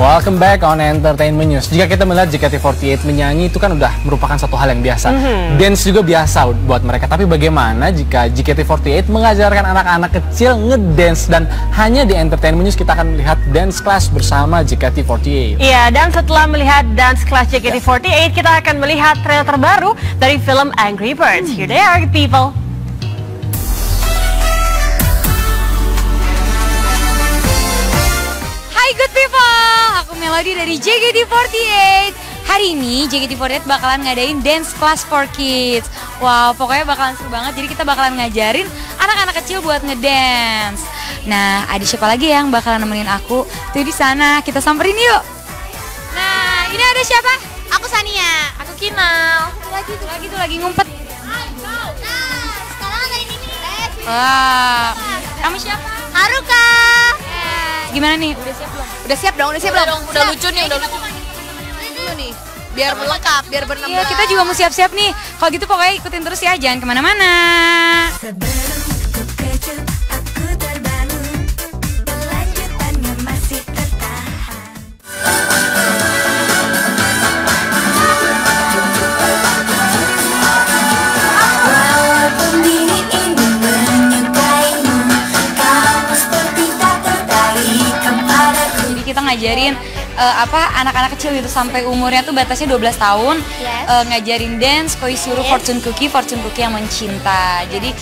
Welcome back on Entertainment News. Jika kita melihat JKT48 menyanyi itu kan udah merupakan satu hal yang biasa. Dance juga biasa buat mereka. Tapi bagaimana jika JKT48 mengajarkan anak-anak kecil ngedance, dan hanya di Entertainment News kita akan melihat dance class bersama JKT48. Iya, dan setelah melihat dance class JKT48, kita akan melihat trailer terbaru dari film Angry Birds. Here they are, people. Hai good people, aku Melody dari JKT48. Hari ini JKT48 bakalan ngadain dance class for kids. Wow, pokoknya bakalan seru banget. Jadi kita bakalan ngajarin anak-anak kecil buat ngedance. Nah, ada siapa lagi yang bakalan nemenin aku? Tuh di sana, kita samperin yuk. Nah, ini ada siapa? Aku Sania. Aku Kinal. Tuh lagi ngumpet. Sekarang ada ini nih. Wah, kamu siapa? Haruka. Gimana nih? Udah siap belum? Udah siap dong. Udah lucu nih, udah lucu. Dulu nih, biar lengkap, biar bernambah. Iya, kita juga mau siap-siap nih. Kalau gitu pokoknya ikutin terus ya, jangan kemana-mana. Kita ngajarin anak-anak kecil gitu sampai umurnya tuh batasnya 12 tahun. Ngajarin dance, koisuru, fortune cookie yang mencinta. Jadi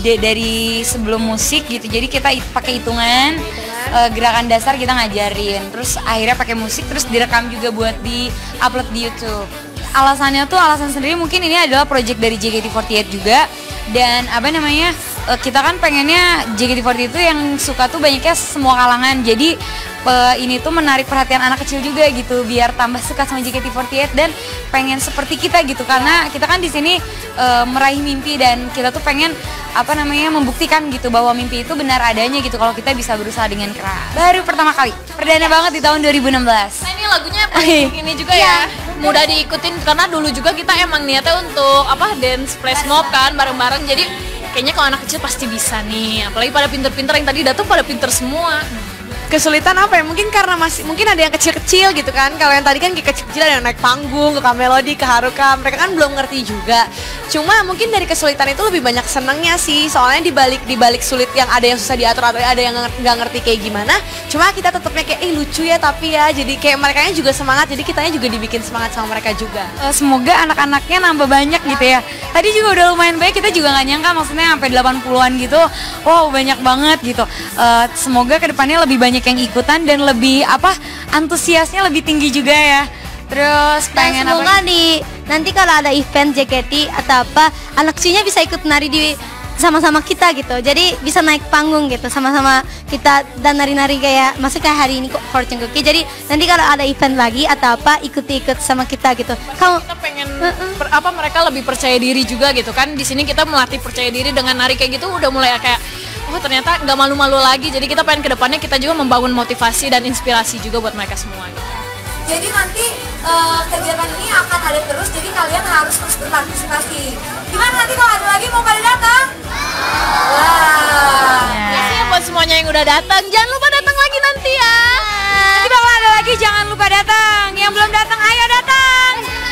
dari sebelum musik gitu, jadi kita pakai hitungan gerakan dasar kita ngajarin, terus akhirnya pakai musik, terus direkam juga buat di upload di YouTube. Alasannya tuh alasan sendiri, mungkin ini adalah project dari JKT48 juga. Dan kita kan pengennya JKT48 itu yang suka tuh banyaknya semua kalangan. Jadi ini tuh menarik perhatian anak kecil juga gitu, biar tambah suka sama JKT48 dan pengen seperti kita gitu. Karena kita kan di sini meraih mimpi, dan kita tuh pengen membuktikan gitu bahwa mimpi itu benar adanya gitu kalau kita bisa berusaha dengan keras. Baru pertama kali, perdana banget di tahun 2016. Nah, ini lagunya ini juga ya, mudah diikutin karena dulu juga kita emang niatnya untuk dance flash mob kan bareng-bareng. Jadi kayaknya kalau anak kecil pasti bisa nih, apalagi pada pinter-pinter, yang tadi datang pada pinter semua. Kesulitan apa ya? Mungkin karena mungkin ada yang kecil-kecil gitu kan. Kalau yang tadi kan kecil-kecil ada yang naik panggung, ke Melody, ke Haruka, mereka kan belum ngerti juga. Cuma mungkin dari kesulitan itu lebih banyak senengnya sih. Soalnya di balik sulit yang ada yang susah diatur atau ada yang nggak ngerti kayak gimana. Cuma kita tetapnya kayak lucu ya, tapi ya jadi kayak merekanya juga semangat. Jadi kitanya juga dibikin semangat sama mereka juga. Semoga anak-anaknya nambah banyak gitu ya. Tadi juga udah lumayan banyak, kita juga nggak nyangka maksudnya sampai 80-an gitu. Wow, banyak banget gitu. Semoga kedepannya lebih banyak yang ikutan dan lebih antusiasnya lebih tinggi juga ya. Terus pengen semoga nanti kalau ada event JKT atau anak kecilnya bisa ikut nari di sama-sama kita gitu. Jadi bisa naik panggung gitu sama-sama kita dan nari-nari kayak hari ini kok fortune cookie. Jadi nanti kalau ada event lagi atau ikut-ikut sama kita gitu. Kita pengen mereka lebih percaya diri juga gitu kan. Di sini kita melatih percaya diri dengan nari kayak gitu, udah mulai kayak ternyata nggak malu-malu lagi. Jadi kita pengen kedepannya kita juga membangun motivasi dan inspirasi juga buat mereka semua gitu. Jadi nanti kegiatan ini akan ada terus, jadi kalian harus terus berpartisipasi. Gimana nanti kalau ada lagi mau pada datang? Wah. Makasih ya buat semuanya yang udah datang. Jangan lupa datang lagi nanti ya. Nanti bakal ada lagi, jangan lupa datang. Yang belum datang, ayo datang.